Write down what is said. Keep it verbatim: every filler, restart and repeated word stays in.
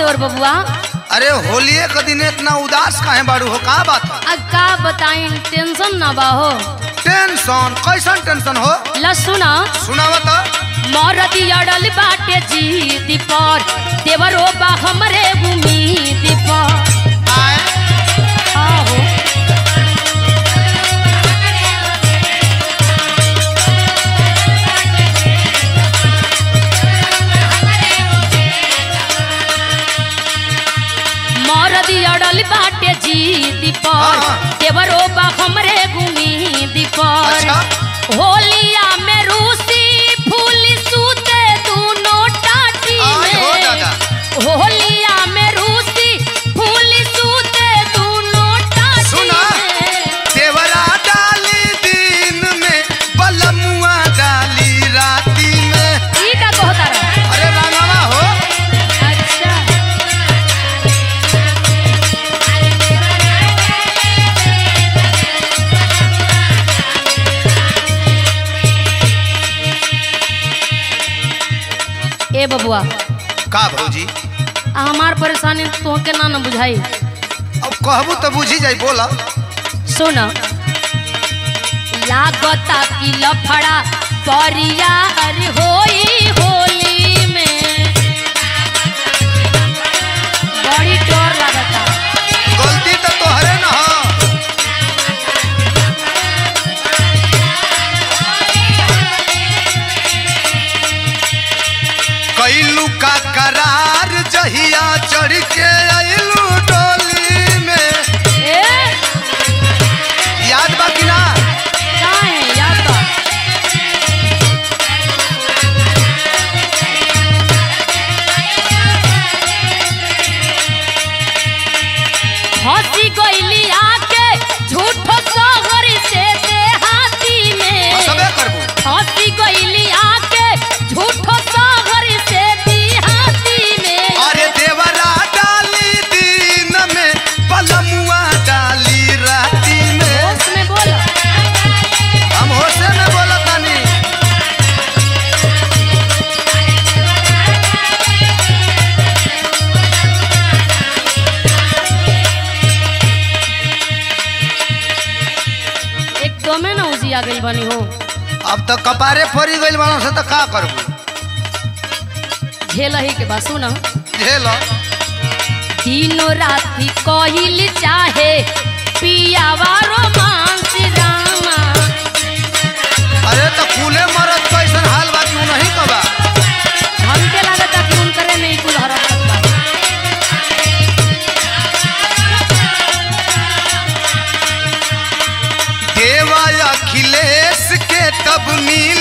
देवर बबुआ। अरे होलिये के दिन इतना उदास काहे बाड़ू हो, का बात है? अब का बताई, टेंशन ना बा हो। टेंशन? कैसन टेंशन हो? ला सुना सुनावा तो। मरदी अड़ल बाटे जीद पर, देवरो बा हमरे उम्मीद पर। आए आहो मरदी अड़ल बाटे जीद पर, देवरो बा हमरे उम्मीद पर। अच्छा। होलिया में रूसी फूल सूते दोनों टाटी आय हो में। दादा। होलिया में रूसी फूल सूते दोनों टाटी सुना, में। देवरा डाली दिन में, बलमुआ डाली राती में। ई का कहता रहा? अरे रांगवा हो। अच्छा ए बबुआ, का भौजी? आ हमार परेशानी तो के ना न बुझाई। अब कहबू तो बुझी जाई, बोला। सुन, लागता कि लफड़ा परिया अरे होई होली में। बड़ी डर लागता। गलती तो तोहरे न हो। कैलू का करार जहिया चढ़ के आइलू डोली में। ए याद बा कि ना? काहे याद बा? हंसी गइली आके झूठो सहर से देहाती में। सबे करबू। हंसी गइली आके झूठो सहर से देहाती में। अरे देवरा डाली दिन में, बलमुआ डाली राती में। होश में बोल। हम होशे में बोलत तानी। एकदमे ना उजी आ गइल बनी हो। अब तो कपारे फोड़ी गइल बानो से तो का करबू? झेल ही के बा। सुन, झेल। दिनो राती कहिल चाहे पियावा रोमांस रामा। अरे तो फूले मरद कैसन हाल बा क्यों नहीं कबा? हमके लागता कि उनकरे में ही कुल हरकत बा। देवा अखिलेश के तब मिल